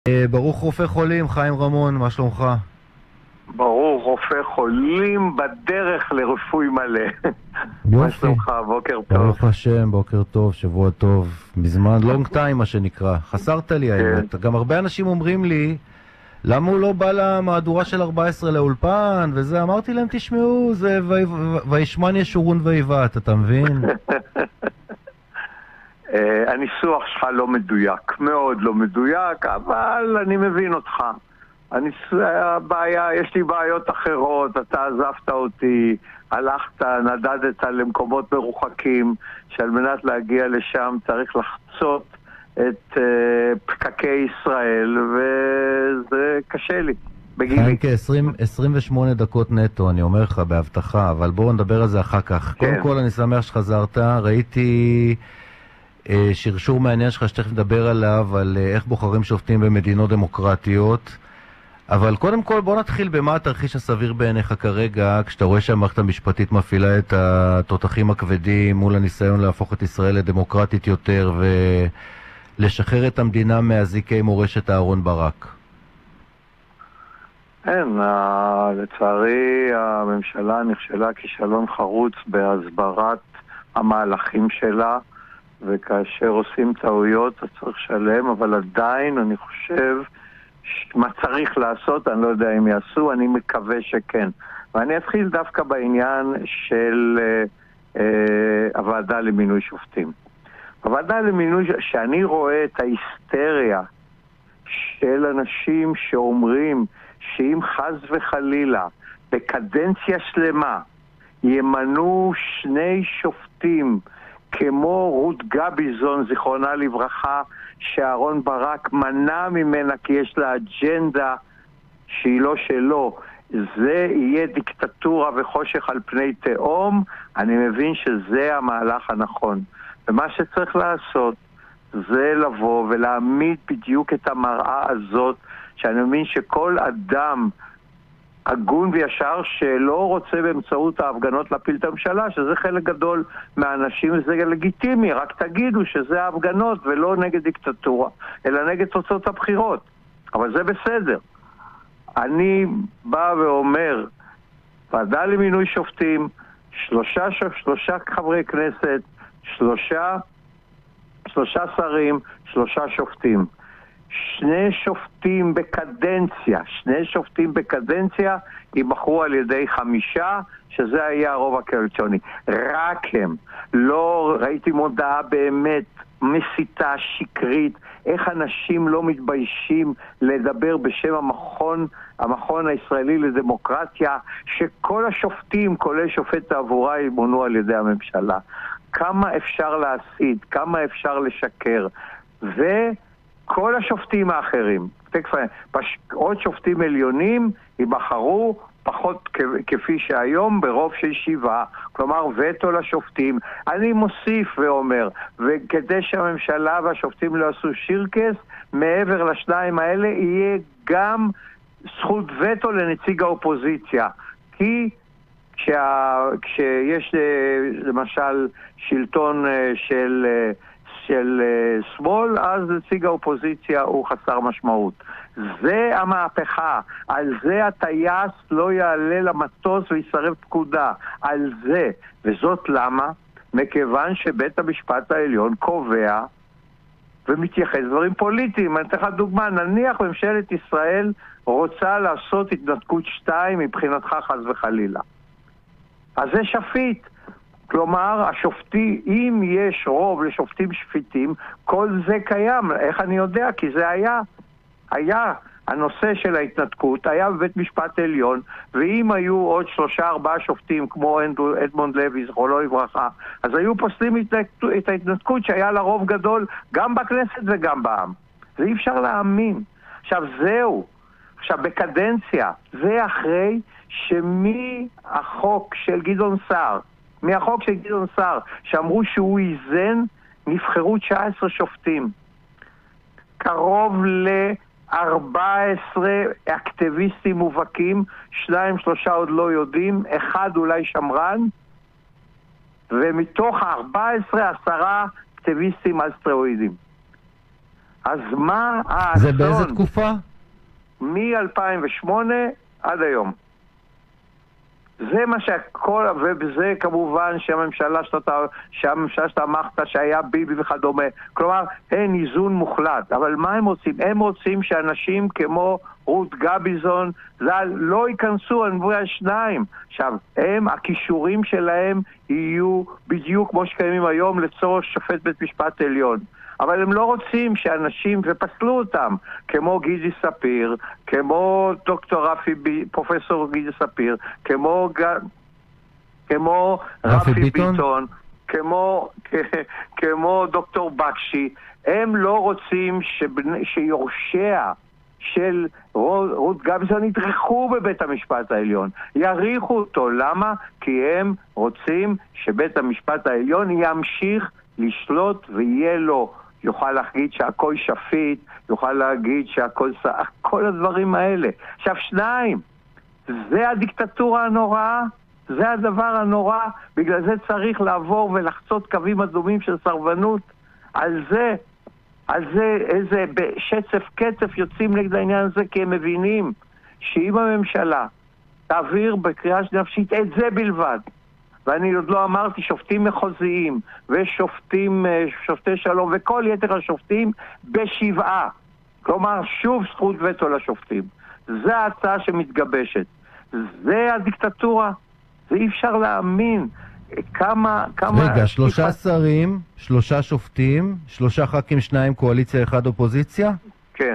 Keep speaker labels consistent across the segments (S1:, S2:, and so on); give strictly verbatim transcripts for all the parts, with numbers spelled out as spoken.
S1: ברוך רופא חולים, חיים רמון, מה שלומך?
S2: ברוך רופא חולים בדרך לרפוי מלא.
S1: יופי.
S2: מה שלומך? בוקר טוב.
S1: ברוך השם, בוקר טוב, שבוע טוב. מזמן, long time מה שנקרא. חסרת לי האמת. גם הרבה אנשים אומרים לי, למה הוא לא בא למהדורה של ארבע עשרה לאולפן וזה? אמרתי להם, תשמעו, זה וישמן ישורון ויבעט, אתה מבין?
S2: הניסוח שלך לא מדויק, מאוד לא מדויק, אבל אני מבין אותך. הבעיה, יש לי בעיות אחרות, אתה עזבת אותי, הלכת, נדדת למקומות מרוחקים, שעל מנת להגיע לשם צריך לחצות את uh, פקקי ישראל, וזה קשה לי.
S1: חיים כ-עשרים ושמונה דקות נטו, אני אומר לך בהבטחה, אבל בואו נדבר על זה אחר כך. כן. קודם כל אני שמח שחזרת, ראיתי שרשור מעניין שלך שתכף נדבר עליו, על איך בוחרים שופטים במדינות דמוקרטיות. אבל קודם כל בוא נתחיל במה התרחיש הסביר בעיניך כרגע, כשאתה רואה שהמערכת המשפטית מפעילה את התותחים הכבדים מול הניסיון להפוך את ישראל לדמוקרטית יותר ולשחרר את המדינה מהזיקי מורשת אהרון ברק.
S2: אין, לצערי הממשלה נכשלה כישלון חרוץ בהסברת המהלכים שלה, וכאשר עושים טעויות אז צריך לשלם, אבל עדיין אני חושב מה צריך לעשות, אני לא יודע אם יעשו, אני מקווה שכן. ואני אתחיל דווקא בעניין של אה, אה, הוועדה למינוי שופטים. הוועדה למינוי, שאני רואה את ההיסטריה של אנשים שאומרים שאם חס וחלילה בקדנציה שלמה ימנו שני שופטים כמו רות גביזון, זיכרונה לברכה, שאהרון ברק מנע ממנה כי יש לה אג'נדה שהיא לא שלו, זה יהיה דיקטטורה וחושך על פני תהום. אני מבין שזה המהלך הנכון, ומה שצריך לעשות זה לבוא ולהעמיד בדיוק את המראה הזאת, שאני מבין שכל אדם הגון וישר שלא רוצה באמצעות ההפגנות להפיל את הממשלה, שזה חלק גדול מהאנשים, וזה לגיטימי, רק תגידו שזה ההפגנות ולא נגד דיקטטורה, אלא נגד תוצאות הבחירות. אבל זה בסדר. אני בא ואומר, ועדה למינוי שופטים, שלושה, שלושה חברי כנסת, שלושה, שלושה שרים, שלושה שופטים. שני שופטים בקדנציה, שני שופטים בקדנציה ייבחרו על ידי חמישה, שזה היה הרוב הקואליציוני. רק הם. לא ראיתי מודעה באמת מסיתה, שקרית, איך אנשים לא מתביישים לדבר בשם המכון, המכון הישראלי לדמוקרטיה, שכל השופטים, כולל שופט תעבורה, ימונו על ידי הממשלה. כמה אפשר להסית, כמה אפשר לשקר. ו... כל השופטים האחרים, עוד שופטים עליונים ייבחרו פחות כפי שהיום ברוב של שבעה, כלומר וטו לשופטים. אני מוסיף ואומר, וכדי שהממשלה והשופטים לא עשו שירקס, מעבר לשניים האלה יהיה גם זכות וטו לנציג האופוזיציה, כי כשה, כשיש למשל שלטון של של uh, שמאל, אז נציג האופוזיציה הוא חסר משמעות. זה המהפכה. על זה הטייס לא יעלה למטוס ויסרב פקודה. על זה. וזאת למה? מכיוון שבית המשפט העליון קובע ומתייחס דברים פוליטיים. אני אתן לך דוגמה, נניח ממשלת ישראל רוצה לעשות התנתקות שתיים מבחינתך חס וחלילה. אז זה שפיט. כלומר, השופטי, אם יש רוב לשופטים שפיטים, כל זה קיים. איך אני יודע? כי זה היה, היה הנושא של ההתנתקות, היה בבית משפט עליון, ואם היו עוד שלושה ארבעה שופטים, כמו אדמונד לוי, זכרונו לברכה, אז היו פוסלים את ההתנתקות שהיה לה רוב גדול, גם בכנסת וגם בעם. זה אי אפשר להאמין. עכשיו, זהו. עכשיו, בקדנציה, זה אחרי שמי החוק של גדעון סער, מהחוק של גדעון סער, שאמרו שהוא איזן, נבחרו תשעה עשר שופטים. קרוב ל-ארבע עשרה אקטיביסטים מובהקים, שניים, שלושה עוד לא יודעים, אחד אולי שמרן, ומתוך ה-ארבע עשרה, עשרה אקטיביסטים על סטרואידים. אז מה האסון?
S1: זה באיזה תקופה?
S2: מ-אלפיים ושמונה עד היום. זה מה שהכל, ובזה כמובן שהממשלה שאתה, שהממשלה שאתה אמרת שהיה ביבי וכדומה. כלומר, אין איזון מוחלט. אבל מה הם רוצים? הם רוצים שאנשים כמו רות גביזון לא ייכנסו, אני מביא שניים. עכשיו, הם, הכישורים שלהם יהיו בדיוק כמו שקיימים היום לצורך שופט בית משפט עליון. אבל הם לא רוצים שאנשים, ופסלו אותם, כמו גידי ספיר, כמו דוקטור רפי, פרופסור גידי ספיר, כמו, כמו רפי, רפי ביטון, ביטון כמו, כמו דוקטור בקשי, הם לא רוצים שבני, שיורשיה של רות גביזון ידרכו בבית המשפט העליון, יריחו אותו. למה? כי הם רוצים שבית המשפט העליון ימשיך לשלוט ויהיה לו, יוכל להגיד שהכל שפיט, יוכל להגיד שהכל סע, כל הדברים האלה. עכשיו שניים, זה הדיקטטורה הנוראה, זה הדבר הנורא, בגלל זה צריך לעבור ולחצות קווים אדומים של סרבנות. על זה, על זה איזה בשצף קצף יוצאים נגד העניין הזה, כי הם מבינים שאם הממשלה תעביר בקריאה נפשית את זה בלבד, ואני עוד לא אמרתי שופטים מחוזיים ושופטים, שופטי שלום וכל יתר השופטים בשבעה, כלומר שוב זכות וטו לשופטים, זה ההצעה שמתגבשת, זה הדיקטטורה. זה אי אפשר להאמין כמה, כמה...
S1: רגע, שלושה שרים, שלושה שופטים, שלושה ח"כים, שניים קואליציה, אחד אופוזיציה? כן.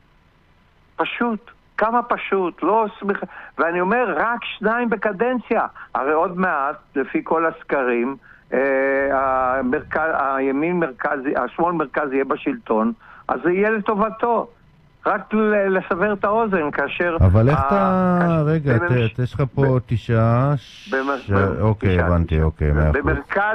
S2: פשוט. כמה פשוט, לא סמיך... ואני אומר, רק שניים בקדנציה. הרי עוד מעט, לפי כל הסקרים, אה, המרכז, הימין מרכזי, השמאל מרכזי יהיה בשלטון, אז זה יהיה לטובתו. רק לסבר את האוזן, כאשר...
S1: אבל איך אתה... רגע, יש לך פה תשעה... אוקיי, הבנתי, אוקיי, מאה אחוז.
S2: במרכז,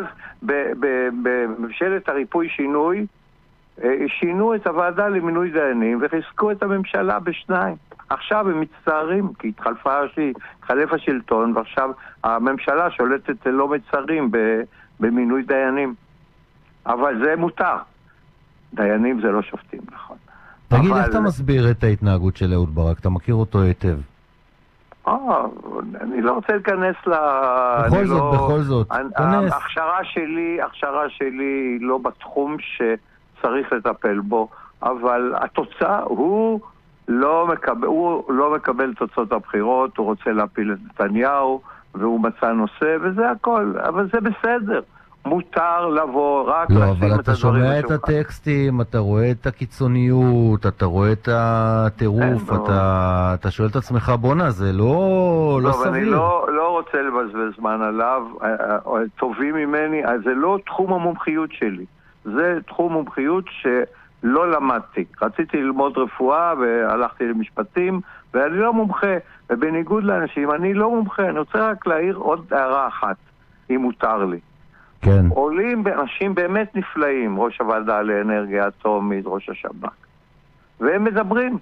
S2: בממשלת הריפוי שינוי, שינו את הוועדה למינוי דיינים וחיזקו את הממשלה בשניים. עכשיו הם מצטערים, כי התחלף השלטון, ועכשיו הממשלה שולטת לא מצרים במינוי דיינים. אבל זה מותר. דיינים זה לא שופטים, נכון.
S1: תגיד, איך אתה מסביר את ההתנהגות של אהוד ברק? אתה מכיר אותו היטב.
S2: אה, אני לא רוצה להיכנס ל...
S1: בכל זאת, בכל זאת.
S2: ההכשרה שלי, ההכשרה שלי לא בתחום שצריך לטפל בו, אבל התוצאה הוא לא מקבל, הוא לא מקבל תוצאות הבחירות, הוא רוצה להפיל את נתניהו, והוא מצא נושא, וזה הכל, אבל זה בסדר. מותר לבוא, רק
S1: לא, אבל אתה שומע את הטקסטים, אתה רואה את הקיצוניות, אתה רואה את הטירוף, אתה, אתה שואל את עצמך, בונה, זה לא, לא סביר.
S2: אני לא, לא רוצה לבזבז זמן עליו, טובים ממני, זה לא תחום המומחיות שלי, זה תחום מומחיות שלא למדתי. רציתי ללמוד רפואה והלכתי למשפטים, ואני לא מומחה, ובניגוד לאנשים, אני לא מומחה, אני רוצה רק להעיר עוד הערה אחת, אם מותר לי.
S1: כן.
S2: עולים אנשים באמת נפלאים, ראש הוועדה לאנרגיה אטומית, ראש השב"כ, והם מדברים.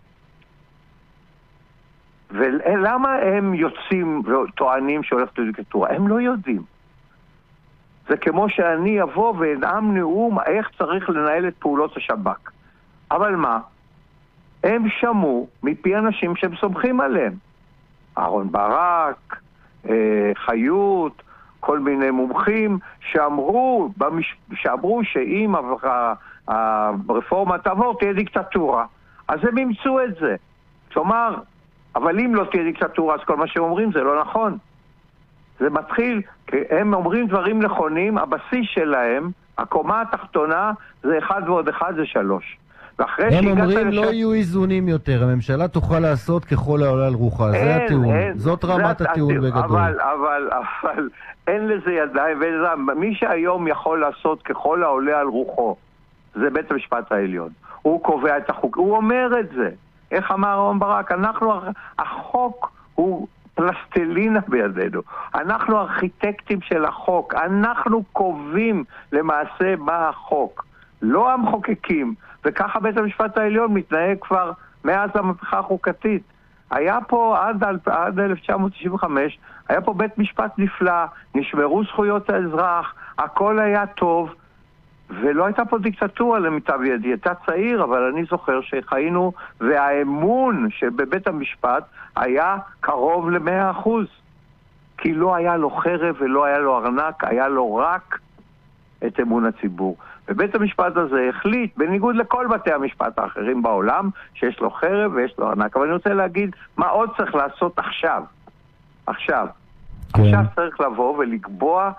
S2: ולמה הם יוצאים וטוענים שהולכת לדיקטטורה? הם לא יודעים. זה כמו שאני אבוא ואנאם נאום איך צריך לנהל את פעולות השב"כ. אבל מה? הם שמעו מפי אנשים שהם סומכים עליהם. אהרון ברק, אה, חיות, כל מיני מומחים שאמרו, במש... שאמרו שאם הרפורמה תעבור תהיה דיקטטורה. אז הם ימצאו את זה. כלומר, אבל אם לא תהיה דיקטטורה, אז כל מה שהם אומרים זה לא נכון. זה מתחיל, כי הם אומרים דברים נכונים, הבסיס שלהם, הקומה התחתונה, זה אחד ועוד אחד זה שלוש.
S1: הם אומרים לשם... לא יהיו איזונים יותר, הממשלה תוכל לעשות ככל העולה על רוחה, אין, זה הטיעון, אין, זאת רמת זה הטיעון הטיעון בגדול.
S2: אבל, אבל, אבל, אין לזה ידיים, ומי שהיום יכול לעשות ככל העולה על רוחו, זה בית המשפט העליון. הוא קובע את החוק, הוא אומר את זה. איך אמר אהרון ברק? אנחנו, החוק הוא פלסטלינה בידינו. אנחנו ארכיטקטים של החוק, אנחנו קובעים למעשה מה החוק. לא המחוקקים, וככה בית המשפט העליון מתנהג כבר מאז המהפכה החוקתית. היה פה עד, עד אלף תשע מאות תשעים וחמש, היה פה בית משפט נפלא, נשמרו זכויות האזרח, הכל היה טוב, ולא הייתה פה דיקטטורה למיטב ידי, הייתה צעיר, אבל אני זוכר שחיינו, והאמון שבבית המשפט היה קרוב ל-מאה אחוז. כי לא היה לו חרב ולא היה לו ארנק, היה לו רק את אמון הציבור. ובית המשפט הזה החליט, בניגוד לכל בתי המשפט האחרים בעולם, שיש לו חרב ויש לו ארנק. אבל אני רוצה להגיד מה עוד צריך לעשות עכשיו. עכשיו. כן. עכשיו צריך לבוא ולקבוע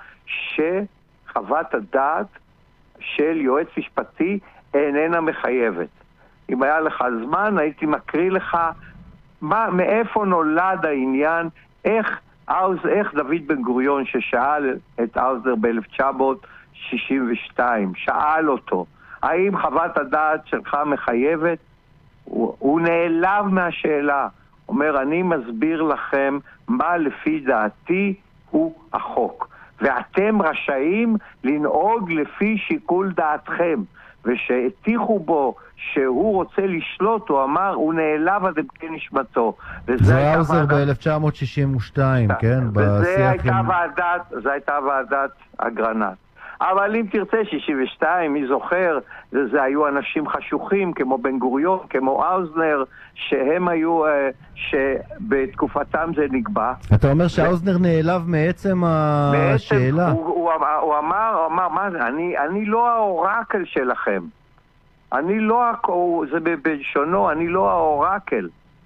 S2: שחוות הדעת של יועץ משפטי איננה מחייבת. אם היה לך זמן, הייתי מקריא לך מה, מאיפה נולד העניין, איך, איך דוד בן גוריון ששאל את האוזנר ב-אלף תשע מאות שישים ושתיים, שאל אותו, האם חוות הדעת שלך מחייבת? הוא, הוא נעלב מהשאלה. אומר, אני מסביר לכם מה לפי דעתי הוא החוק. ואתם רשאים לנהוג לפי שיקול דעתכם. ושהטיחו בו שהוא רוצה לשלוט, הוא אמר, הוא נעלב עד עמקי נשמתו.
S1: זה היה עוזר ב-אלף תשע מאות שישים ושתיים, כן?
S2: וזה הייתה ועדת, זה הייתה ועדת אגרנט. אבל אם תרצה, שישים ושתיים, מי זוכר, זה, זה היו אנשים חשוכים, כמו בן גוריון, כמו אוזנר, שהם היו, שבתקופתם זה נקבע.
S1: אתה אומר שאוזנר נעלב מעצם השאלה?
S2: הוא, הוא, הוא, הוא אמר, הוא אמר, מה זה? אני, אני לא האורקל שלכם. אני לא, זה בלשונו, אני לא האורקל.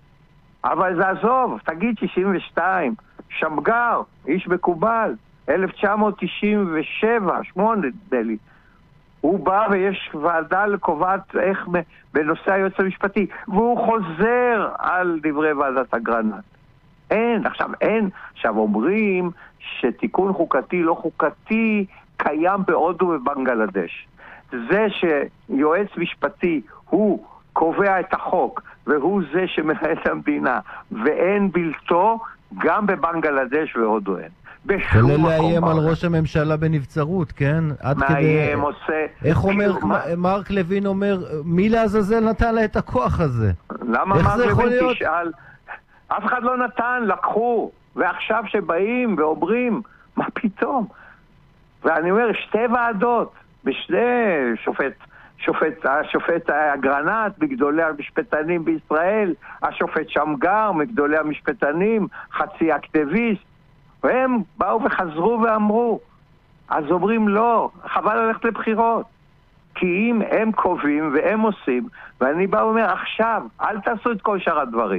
S2: אבל זה עזוב, תגיד שישים ושתיים, שמגר, איש מקובל. אלף תשע מאות תשעים ושבע, שמונה, דלי. הוא בא ויש ועדה לקובעת איך בנושא היועץ המשפטי, והוא חוזר על דברי ועדת אגרנט. אין, עכשיו אין. עכשיו אומרים שתיקון חוקתי לא חוקתי קיים בהודו ובנגלדש. זה שיועץ משפטי הוא קובע את החוק, והוא זה שמנהל את המדינה, ואין בלתו, גם בבנגלדש והודו אין.
S1: כולל לאיים על ראש הממשלה בנבצרות, כן? עד כדי...
S2: עושה...
S1: איך אומר, מרק לוין אומר, מי לעזאזל נתן לה את הכוח הזה?
S2: למה מרק לוין תשאל? אף אחד לא נתן, לקחו, ועכשיו שבאים ואומרים, מה פתאום? ואני אומר, שתי ועדות, בשני שופט, שופט, השופט אגרנט, בגדולי המשפטנים בישראל, השופט שמגר, מגדולי המשפטנים, חצי אקטיביסט, והם באו וחזרו ואמרו, אז אומרים לא, חבל ללכת לבחירות. כי אם הם קובעים והם עושים, ואני בא ואומר, עכשיו, אל תעשו את כל שאר הדברים.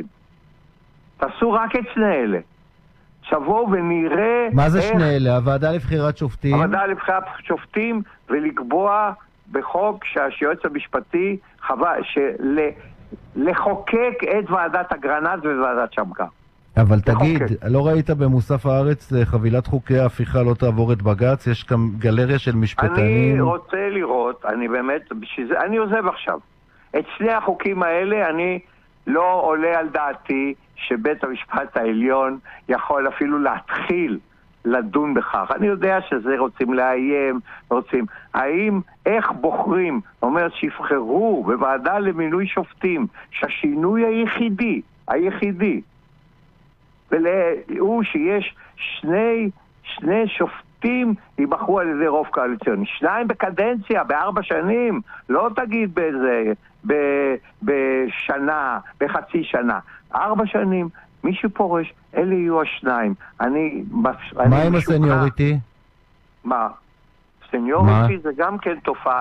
S2: תעשו רק את שני אלה. שבואו ונראה...
S1: מה זה איך... שני אלה? הוועדה לבחירת שופטים?
S2: הוועדה לבחירת שופטים, ולקבוע בחוק שהיועץ המשפטי חווה, של... לחוקק את ועדת אגרנט וועדת שמגר.
S1: אבל תגיד, לא ראית במוסף הארץ חבילת חוקי ההפיכה לא תעבור את בג"ץ? יש כאן גלריה של משפטנים.
S2: אני רוצה לראות, אני באמת, בשביל, אני עוזב עכשיו. את שני החוקים האלה אני לא עולה על דעתי שבית המשפט העליון יכול אפילו להתחיל לדון בכך. אני יודע שזה רוצים לאיים, רוצים. האם, איך בוחרים, אומרת שיבחרו בוועדה למינוי שופטים, שהשינוי היחידי, היחידי, והוא שיש שני, שני שופטים ייבחרו על ידי רוב קואליציוני. שניים בקדנציה, בארבע שנים, לא תגיד באיזה, ב, בשנה, בחצי שנה. ארבע שנים, מישהו פורש, אלה יהיו השניים. אני,
S1: מה עם הסניוריטי?
S2: מה? סניוריטי זה גם כן תופעה.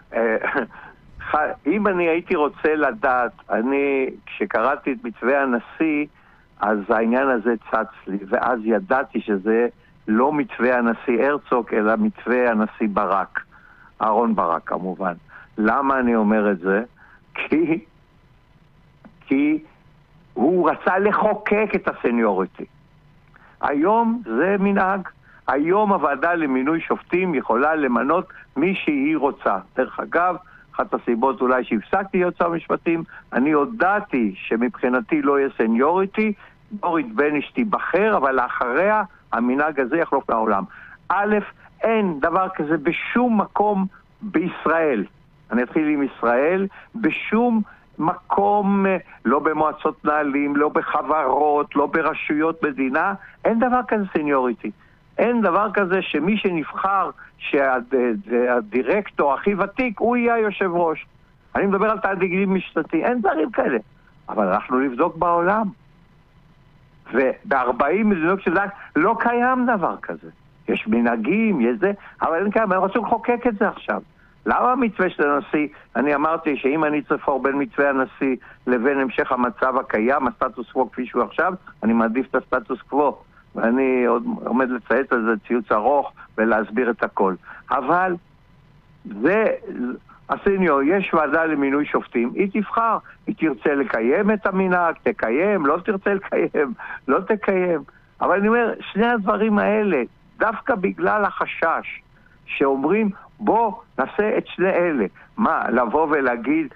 S2: אם אני הייתי רוצה לדעת, אני, כשקראתי את מתווה הנשיא, אז העניין הזה צץ לי, ואז ידעתי שזה לא מתווה הנשיא הרצוג, אלא מתווה הנשיא ברק, אהרון ברק כמובן. למה אני אומר את זה? כי, כי הוא רצה לחוקק את הסניוריטי. היום זה מנהג. היום הוועדה למינוי שופטים יכולה למנות מי שהיא רוצה. דרך אגב, אחת הסיבות אולי שהפסקתי להיות שר משפטים, אני הודעתי שמבחינתי לא יהיה סניוריטי, דורית בניש תיבחר, אבל לאחריה המנהג הזה יחלוף מהעולם. א', אין דבר כזה בשום מקום בישראל. אני אתחיל עם ישראל, בשום מקום, לא במועצות נעלים, לא בחברות, לא ברשויות מדינה, אין דבר כזה סניוריטי. אין דבר כזה שמי שנבחר, שהדירקטור הכי ותיק, הוא יהיה היושב ראש. אני מדבר על תאגידים משפטי, אין דברים כאלה. אבל אנחנו נבדוק בעולם. וב-ארבעים מדינות של דת לא קיים דבר כזה. יש מנהגים, יש זה, אבל אין קיים, אני רוצה לחוקק את זה עכשיו. למה המתווה של הנשיא? אני אמרתי שאם אני צריך לבחור בין מתווה הנשיא לבין המשך המצב הקיים, הסטטוס קוו כפי שהוא עכשיו, אני מעדיף את הסטטוס קוו. ואני עוד עומד לציית על זה ציוץ ארוך ולהסביר את הכל. אבל זה, עשינו, יש ועדה למינוי שופטים, היא תבחר, היא תרצה לקיים את המנהג, תקיים, לא תרצה לקיים, לא תקיים. אבל אני אומר, שני הדברים האלה, דווקא בגלל החשש שאומרים, בוא נעשה את שני אלה. מה, לבוא ולהגיד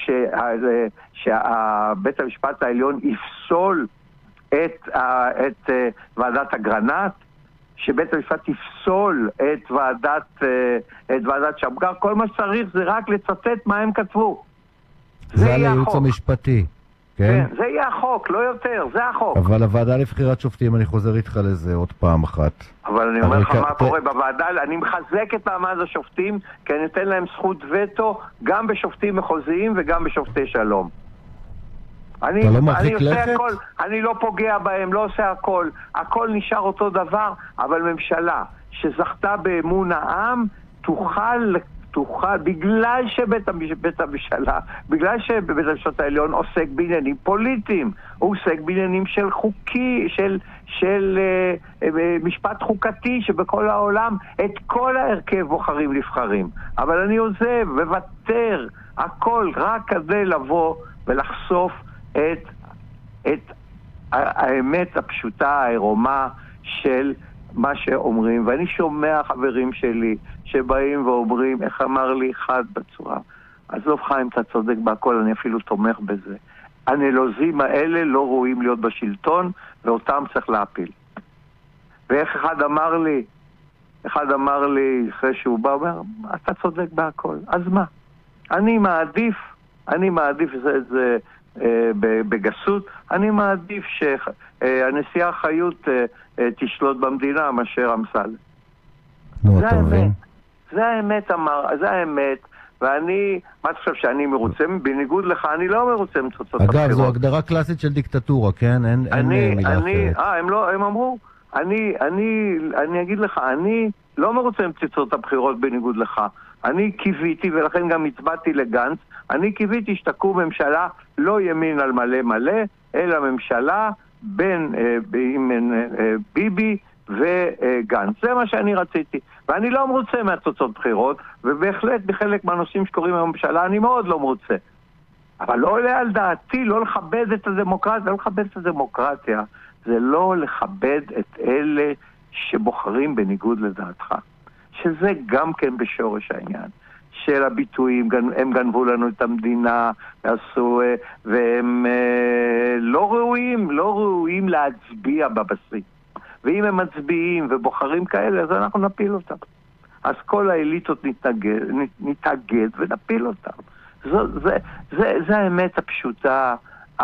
S2: שבית המשפט העליון יפסול את, את ועדת אגרנט, שבית המשפט יפסול את ועדת, את ועדת שמגר, כל מה שצריך זה רק לצטט מה הם כתבו.
S1: זה על הייעוץ המשפטי, כן?
S2: כן, זה יהיה החוק, לא יותר, זה החוק.
S1: אבל הוועדה לבחירת שופטים, אני חוזר איתך לזה עוד פעם אחת.
S2: אבל אני אומר לך מה קורה בוועדה, אני מחזק את מעמד השופטים, כי אני אתן להם זכות וטו גם בשופטים מחוזיים וגם בשופטי שלום. אני,
S1: אתה לא
S2: אני עושה
S1: לכת?
S2: הכל, אני לא פוגע בהם, לא עושה הכל, הכל נשאר אותו דבר, אבל ממשלה שזכתה באמון העם תוכל, תוכל, בגלל שבית בית הממשלה, בגלל שבית המשפט העליון עוסק בעניינים פוליטיים, הוא עוסק בעניינים של חוקי, של, של אה, אה, משפט חוקתי שבכל העולם את כל ההרכב בוחרים נבחרים. אבל אני עוזב, וותר, הכל רק כדי לבוא ולחשוף את, את האמת הפשוטה, העירומה של מה שאומרים. ואני שומע חברים שלי שבאים ואומרים, איך אמר לי אחד בצורה, עזוב חיים, אתה צודק בהכל, אני אפילו תומך בזה. הנלוזים האלה לא ראויים להיות בשלטון, ואותם צריך להפיל. ואיך אחד אמר לי, אחד אמר לי, אחרי שהוא בא, אומר, אתה צודק בהכל. אז מה? אני מעדיף, אני מעדיף זה, זה אה, בגסות, אני מעדיף שהנשיאה חיות אה, אה, תשלוט במדינה מאשר אמסלם.
S1: נו,
S2: זה
S1: אתה מבין?
S2: האמת. זה האמת, אמר, זה האמת. ואני, מה אתה חושב שאני מרוצה? בניגוד לך, אני לא מרוצה מתוצאות הבחירות.
S1: אגב, זו הגדרה קלאסית של דיקטטורה, כן? אין,
S2: אני,
S1: אין מילה
S2: אני,
S1: אחרת.
S2: אה, הם לא, הם אמרו, אני, אני, אני אגיד לך, אני לא מרוצה מתוצאות הבחירות בניגוד לך. אני קיוויתי, ולכן גם הצבעתי לגנץ, אני קיוויתי שתקום ממשלה לא ימין על מלא מלא, אלא ממשלה בין אה, עם אה, ביבי וגנץ. זה מה שאני רציתי. ואני לא מרוצה מהתוצאות בחירות, ובהחלט בחלק מהנושאים שקוראים בממשלה אני מאוד לא מרוצה. אבל לא עולה על דעתי לא לכבד את הדמוקרטיה, לא לכבד את הדמוקרטיה. זה לא לכבד את אלה שבוחרים בניגוד לדעתך. שזה גם כן בשורש העניין. של הביטויים, הם גנבו לנו את המדינה, עשו, והם לא ראויים, לא ראויים להצביע בבסיס. ואם הם מצביעים ובוחרים כאלה, אז אנחנו נפיל אותם. אז כל האליטות נתנגד, נתאגד ונפיל אותם. זו, זה, זה, זה האמת הפשוטה,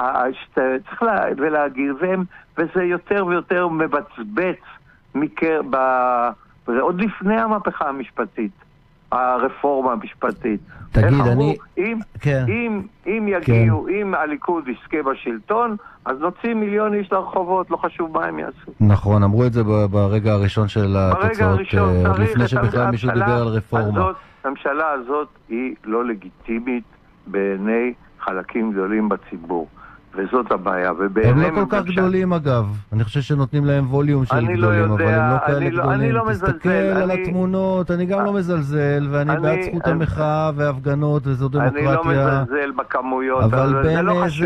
S2: שצריך לה, ולהגיד, והם, וזה יותר ויותר מבצבץ מקר, ב, עוד לפני המהפכה המשפטית. הרפורמה המשפטית.
S1: תגיד,
S2: אמרו,
S1: אני...
S2: אם,
S1: כן.
S2: אם, אם יגיעו,
S1: כן.
S2: אם הליכוד יזכה בשלטון, אז נוציא מיליון איש לרחובות, לא חשוב מה הם יעשו.
S1: נכון, אמרו את זה ברגע הראשון של התוצאות,
S2: ברגע הראשון,
S1: עוד לפני שבכלל מישהו דיבר על רפורמה.
S2: הזאת, הממשלה הזאת היא לא לגיטימית בעיני חלקים גדולים בציבור. וזאת הבעיה.
S1: הם לא כל כך גדולים אגב. אני חושב שנותנים להם ווליום של גדולים, אבל הם לא כאלה גדולים. תסתכל על התמונות, אני גם לא מזלזל, ואני בעד זכות המחאה והפגנות, וזו דמוקרטיה.
S2: אני לא מזלזל בכמויות,
S1: אבל בין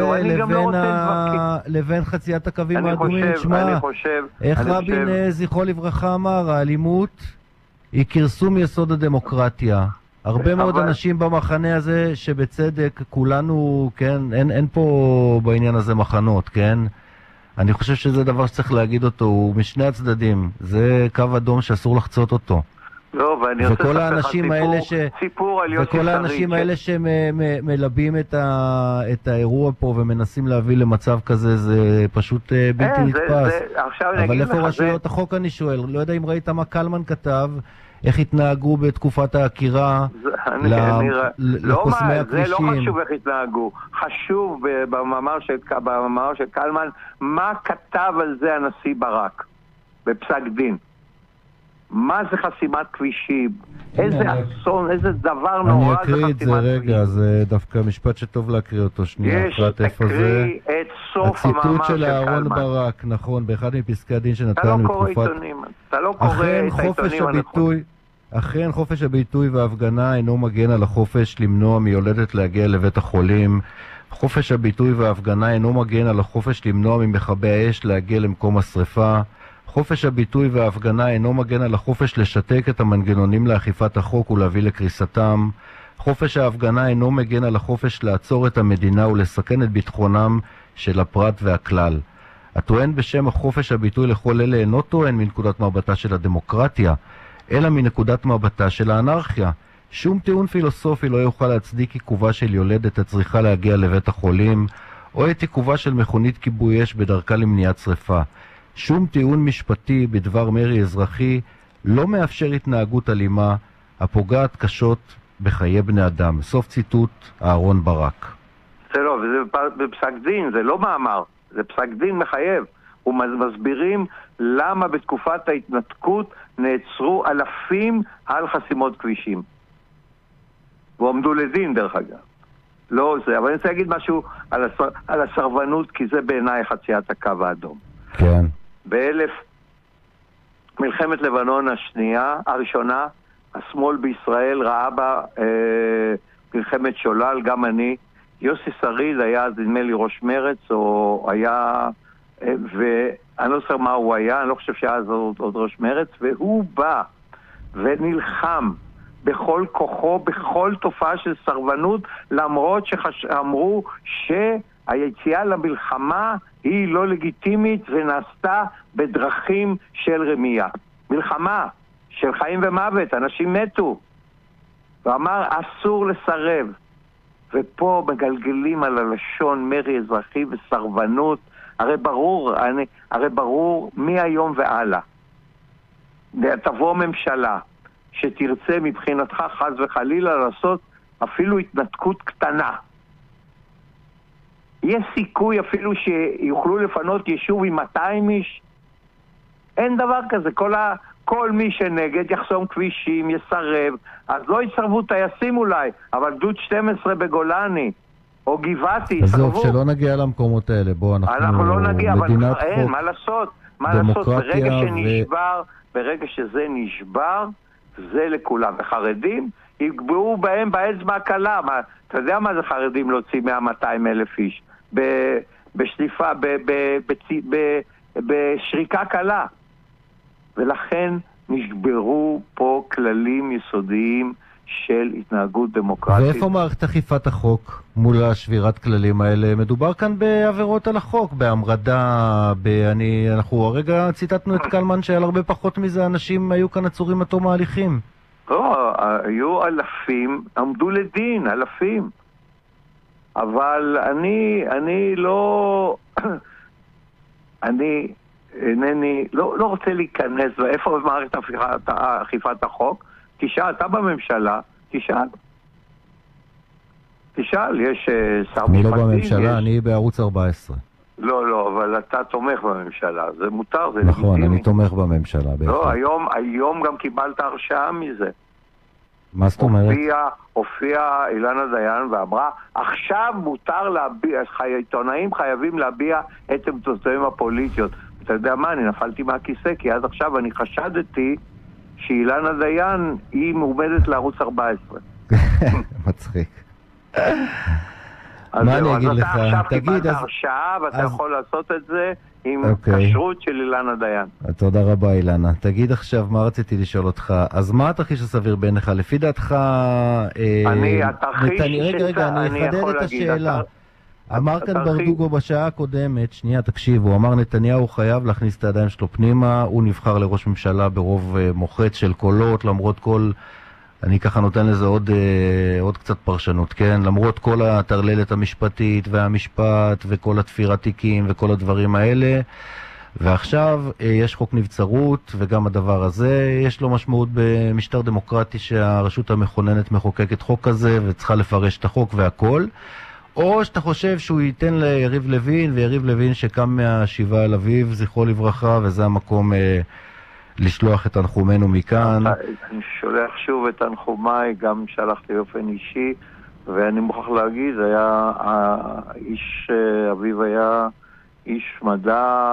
S1: זה לבין חציית הקווים האדומים, שמע, איך רבין זכרו לברכה אמר, האלימות היא כרסום יסוד הדמוקרטיה. הרבה מאוד אנשים במחנה הזה שבצדק כולנו, כן, אין, אין פה בעניין הזה מחנות, כן? אני חושב שזה דבר שצריך להגיד אותו, הוא משני הצדדים. זה קו אדום שאסור לחצות אותו.
S2: לא, ואני רוצה
S1: וכל האנשים האלה ש...
S2: סיפור על יוסי שריד.
S1: וכל האנשים האלה שמלבים את, ה... את האירוע פה ומנסים להביא למצב כזה, זה פשוט בלתי נתפס. אבל איפה רשויות החוק אני שואל? לא יודע אם ראית מה קלמן כתב, איך התנהגו בתקופת העקירה לחוסמי הכבישים.
S2: זה לא חשוב איך התנהגו. חשוב במאמר של קלמן, מה כתב על זה הנשיא ברק בפסק דין. מה זה חסימת כבישים? איזה אסון, איזה דבר נורא זה חסימת כבישים.
S1: אני אקריא את זה רגע, זה דווקא משפט שטוב להקריא אותו שנייה.
S2: יש, תקריא את סוף המאמר של קלמן.
S1: הציטוט של אהרון ברק, נכון, באחד מפסקי הדין שנתנו
S2: בתקופת... אתה לא קורא עיתונים, אתה לא קורא את העיתונים הנכונים.
S1: אכן חופש הביטוי וההפגנה אינו מגן על החופש למנוע מיולדת להגיע לבית החולים. חופש הביטוי וההפגנה אינו מגן על החופש למנוע ממכבי האש להגיע למקום השריפה. חופש הביטוי וההפגנה אינו מגן על החופש לשתק את המנגנונים לאכיפת החוק ולהביא לקריסתם. חופש ההפגנה אינו מגן על החופש לעצור את המדינה ולסכן את ביטחונם של הפרט והכלל. הטוען בשם החופש הביטוי לכל אלה אינו טוען מנקודת מבטה של הדמוקרטיה, אלא מנקודת מבטה של האנרכיה. שום טיעון פילוסופי לא יוכל להצדיק עיכובה של יולדת הצריכה להגיע לבית החולים, או את עיכובה של מכונית כיבוי אש בדרכה למניעת שריפה. שום טיעון משפטי בדבר מרי אזרחי לא מאפשר התנהגות אלימה הפוגעת קשות בחיי בני אדם. סוף ציטוט אהרון ברק.
S2: זה לא, וזה בפסק דין, זה לא מאמר, זה פסק דין מחייב. ומסבירים למה בתקופת ההתנתקות נעצרו אלפים על חסימות כבישים. ועומדו לדין דרך אגב. לא זה, אבל אני רוצה להגיד משהו על, הסר, על הסרבנות, כי זה בעיניי חציית הקו האדום.
S1: כן.
S2: באלף, מלחמת לבנון השנייה, הראשונה, השמאל בישראל ראה בה אה, מלחמת שולל, גם אני. יוסי שריד היה, נדמה לי, ראש מרץ, או היה... ואני לא זוכר מה הוא היה, אני לא חושב שהיה אז עוד, עוד ראש מרץ, והוא בא ונלחם בכל כוחו, בכל תופעה של סרבנות, למרות שאמרו שהיציאה למלחמה היא לא לגיטימית ונעשתה בדרכים של רמייה. מלחמה של חיים ומוות, אנשים מתו. ואמר אסור לסרב. ופה מגלגלים על הלשון מרי אזרחי וסרבנות. הרי ברור, אני, הרי ברור מהיום והלאה. תבוא ממשלה שתרצה מבחינתך חס וחלילה לעשות אפילו התנתקות קטנה. יש סיכוי אפילו שיוכלו לפנות יישוב עם מאתיים איש? אין דבר כזה. כל, ה, כל מי שנגד יחסום כבישים, יסרב. אז לא יסרבו טייסים אולי, אבל גדוד שתים עשרה בגולני או גבעתי יסרבו.
S1: עזוב, שלא נגיע למקומות האלה. בוא, אנחנו,
S2: אנחנו לא נגיע, אבל אין, מה לעשות? מה לעשות? ברגע
S1: ו...
S2: שנשבר, ברגע שזה נשבר, זה לכולם. וחרדים יגברו בהם באצבע הקלה. מה, אתה יודע מה זה חרדים להוציא מאה מאתיים אלף איש? בשליפה, ב, ב, ב, ב, בשריקה קלה. ולכן נשברו פה כללים יסודיים של התנהגות דמוקרטית.
S1: ואיפה מערכת אכיפת החוק מול השבירת כללים האלה? מדובר כאן בעבירות על החוק, בהמרדה, ב... אני... אנחנו הרגע ציטטנו את קלמן שעל הרבה פחות מזה אנשים היו כאן עצורים עד תום ההליכים.
S2: לא, היו אלפים, עמדו לדין, אלפים. אבל אני, אני לא... אני אינני, לא, לא רוצה להיכנס, ואיפה מערכת אכיפת החוק? תשאל, אתה בממשלה, תשאל. תשאל, יש שר
S1: משפטים. אני לא בממשלה, אני בערוץ ארבע עשרה.
S2: לא, לא, אבל אתה תומך בממשלה, זה מותר, זה
S1: נכון,
S2: לגיטימי.
S1: אני תומך בממשלה.
S2: לא, היום, היום גם קיבלת הרשאה מזה.
S1: מה זאת אומרת?
S2: הופיע, הופיע אילנה דיין ואמרה, עכשיו מותר להביע, עיתונאים חייבים להביע את עמדותיהם הפוליטיות. אתה יודע מה, אני נפלתי מהכיסא, כי עד עכשיו אני חשדתי שאילנה דיין היא מועמדת לערוץ ארבע עשרה.
S1: מצחיק.
S2: מה אני אגיד לך? אתה עכשיו קיבלת הרשאה ואתה יכול לעשות את זה עם כשרות של אילנה דיין.
S1: תודה רבה אילנה. תגיד עכשיו, מה רציתי לשאול אותך? אז מה התרחיש הסביר בעיניך? לפי דעתך...
S2: אני, התרחיש...
S1: רגע, רגע, אני אחדד את השאלה. אמר כאן ברדוגו בשעה הקודמת, שנייה תקשיב, הוא אמר נתניהו חייב להכניס את הידיים שלו פנימה, הוא נבחר לראש ממשלה ברוב מוחץ של קולות, למרות כל, אני ככה נותן לזה עוד, עוד קצת פרשנות, כן? למרות כל התרללת המשפטית והמשפט וכל התפירת תיקים וכל הדברים האלה, ועכשיו יש חוק נבצרות, וגם הדבר הזה יש לו משמעות במשטר דמוקרטי שהרשות המכוננת מחוקקת חוק כזה וצריכה לפרש את החוק והכל. או שאתה חושב שהוא ייתן ליריב לוין, ויריב לוין שקם מהשיבה על אביו, זכרו לברכה, וזה המקום אה, לשלוח את תנחומנו מכאן.
S2: אני שולח שוב את תנחומיי, גם שלחתי באופן אישי, ואני מוכרח להגיד, היה, האיש, אביו היה איש מדע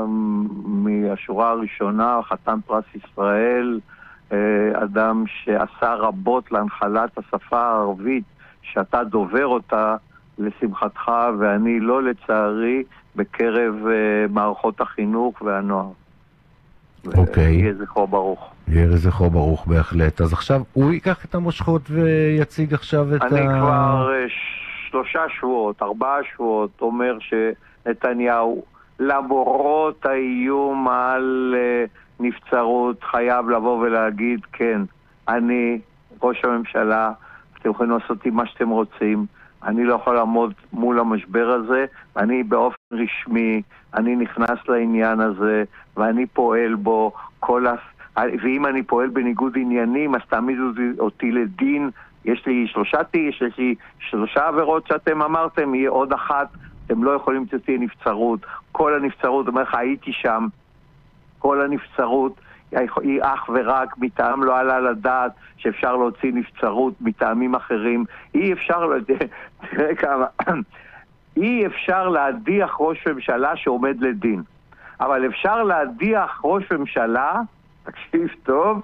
S2: מהשורה הראשונה, חתן פרס ישראל, אדם שעשה רבות להנחלת השפה הערבית, שאתה דובר אותה, לשמחתך, ואני לא לצערי בקרב uh, מערכות החינוך והנוער.
S1: אוקיי.
S2: יהיה זכרו ברוך.
S1: יהיה זכרו ברוך בהחלט. אז עכשיו הוא ייקח את המושכות ויציג עכשיו את
S2: אני
S1: ה...
S2: אני כבר uh, שלושה שבועות, ארבעה שבועות, אומר שנתניהו, למרות האיום על uh, נבצרות, חייב לבוא ולהגיד, כן, אני, ראש הממשלה, אתם יכולים לעשות עם מה שאתם רוצים, אני לא יכול לעמוד מול המשבר הזה, ואני באופן רשמי, אני נכנס לעניין הזה, ואני פועל בו כל ה... ואם אני פועל בניגוד עניינים, אז תעמידו אותי לדין. יש לי שלושה תיק, יש לי שלושה עבירות שאתם אמרתם, יהיה עוד אחת, אתם לא יכולים שתהיה נבצרות. כל הנבצרות, אומר לך, הייתי שם, כל הנבצרות, היא אך ורק מטעם לא עלה לדעת שאפשר להוציא נבצרות מטעמים אחרים. אי אפשר, תראה כמה, אי אפשר להדיח ראש ממשלה שעומד לדין. אבל אפשר להדיח ראש ממשלה, תקשיב טוב,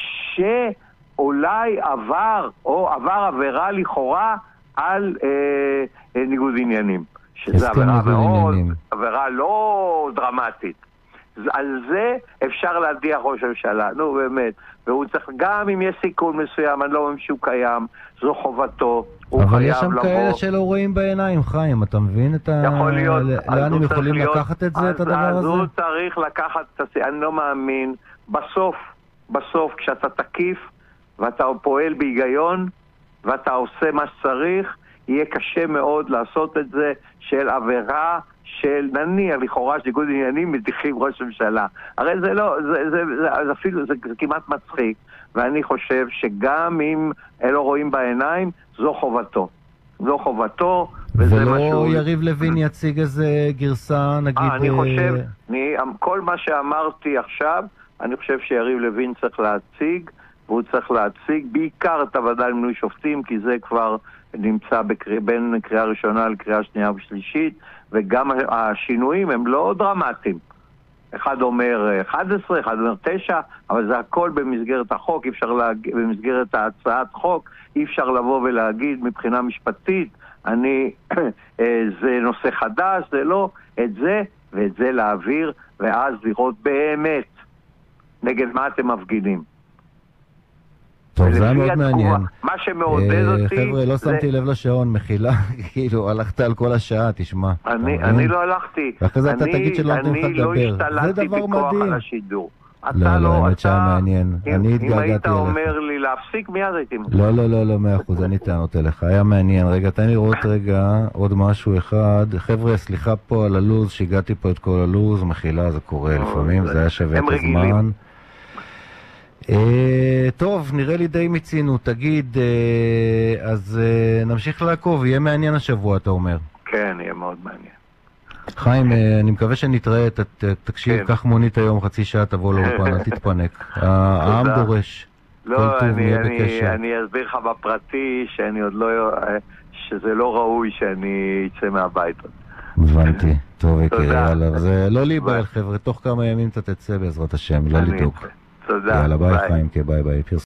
S2: שאולי עבר, או עבר עבירה לכאורה על אה, אה, ניגוד עניינים. שזה עבירה מאוד, עבירה לא דרמטית. על זה אפשר להדיח ראש הממשלה, נו באמת, והוא צריך, גם אם יש סיכון מסוים, אני לא אומר שהוא קיים, זו חובתו, הוא
S1: אבל
S2: חייב
S1: יש שם
S2: לבוא.
S1: כאלה שלא רואים בעיניים, חיים, אתה מבין את ה...
S2: יכול להיות,
S1: לאן הם יכולים
S2: להיות,
S1: לקחת את זה,
S2: אז,
S1: את הדבר
S2: אז
S1: הזה?
S2: הוא צריך לקחת, אני לא מאמין, בסוף, בסוף, כשאתה תקיף, ואתה פועל בהיגיון, ואתה עושה מה שצריך, יהיה קשה מאוד לעשות את זה של עבירה של נניח לכאורה של ניגוד עניינים מדיחים ראש ממשלה. הרי זה לא, זה, זה, זה, זה אפילו, זה, זה כמעט מצחיק, ואני חושב שגם אם לא רואים בעיניים, זו חובתו. זו חובתו, וזה
S1: ולא
S2: משהו...
S1: ולא יריב לוין יציג איזה גרסה, נגיד...
S2: 아, אני חושב, אני, כל מה שאמרתי עכשיו, אני חושב שיריב לוין צריך להציג, והוא צריך להציג בעיקר את הוועדה למינוי שופטים, כי זה כבר נמצא בקריא, בין קריאה ראשונה לקריאה שנייה ושלישית, וגם השינויים הם לא דרמטיים. אחד אומר אחת עשרה, אחד אומר תשע, אבל זה הכל במסגרת החוק, אי אפשר להגיד, במסגרת ההצעת חוק, אי אפשר לבוא ולהגיד מבחינה משפטית, אני, זה נושא חדש, זה לא, את זה ואת זה להעביר, ואז לראות באמת נגד מה אתם מפגינים.
S1: טוב, זה היה מאוד מעניין.
S2: מה שמעודד אותי...
S1: חבר'ה, לא שמתי לב לשעון, מחילה, כאילו, הלכת על כל השעה, תשמע.
S2: אני לא הלכתי.
S1: ואחרי זה אתה תגיד שלא נותנים לך לדבר.
S2: אני לא השתלטתי בכוח על השידור.
S1: לא, לא, האמת שהיה מעניין. אני התגעגעתי אליך.
S2: אם היית אומר לי להפסיק, מיד הייתי...
S1: לא, לא, לא, לא, מאה אחוז, אני טענות אליך. היה מעניין. רגע, תן לי לראות רגע עוד משהו אחד. חבר'ה, סליחה פה על הלוז, שהגעתי פה את כל הלוז, מחילה, זה קורה לפעמים, זה היה שווה את הזמן. Uh, טוב, נראה לי די מצינו. תגיד, uh, אז uh, נמשיך לעקוב, יהיה מעניין השבוע, אתה אומר.
S2: כן, יהיה מאוד מעניין.
S1: חיים, uh, אני מקווה שנתראה, ת, ת, תקשיב, כן. כך מונית היום, חצי שעה תבוא לאופן, אל תתפנק. העם דורש.
S2: לא, אני, אני, אני אסביר לך בפרטי שאני עוד לא, שזה לא ראוי שאני אצא מהבית.
S1: הבנתי, טוב, יאללה, זה לא להיבהל חבר'ה, תוך כמה ימים אתה תצא בעזרת השם, לא לדאוג.
S2: תודה.
S1: יאללה, ביי חיים, ביי ביי.